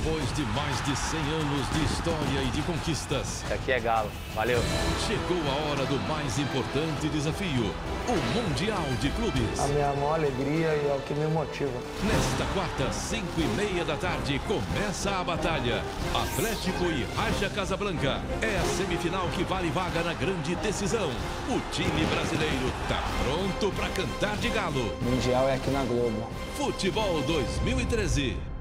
Depois de mais de 100 anos de história e de conquistas, Isso aqui é Galo. Valeu. chegou a hora do mais importante desafio, o Mundial de Clubes. A minha maior alegria e é o que me motiva. Nesta quarta, 5h30 da tarde, começa a batalha. Atlético e Raja Casablanca. É a semifinal que vale vaga na grande decisão. O time brasileiro tá pronto para cantar de galo. Mundial é aqui na Globo. Futebol 2013.